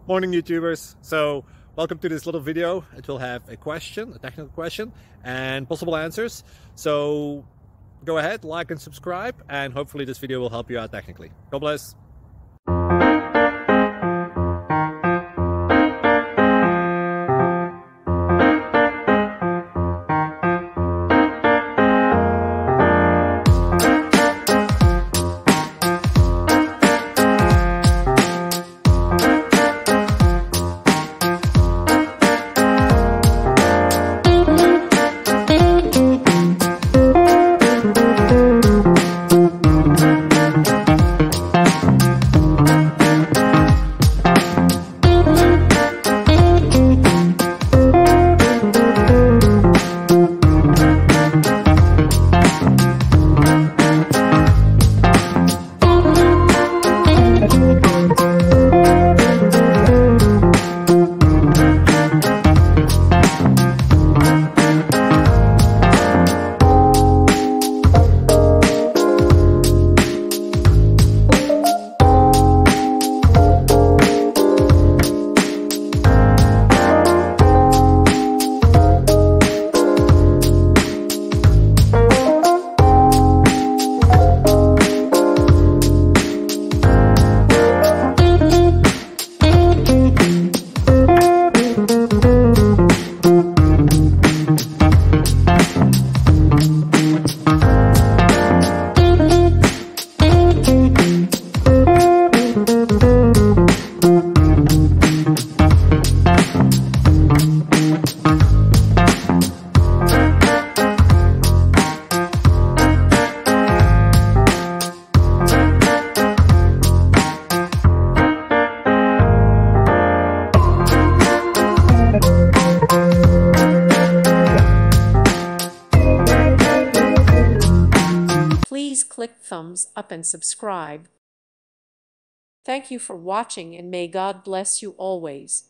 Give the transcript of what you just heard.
Morning YouTubers. So welcome to this little video. It will have a question, a technical question, and possible answers. So go ahead, like and subscribe, and hopefully this video will help you out technically. God bless. Please click thumbs up and subscribe. Thank you for watching, and may God bless you always.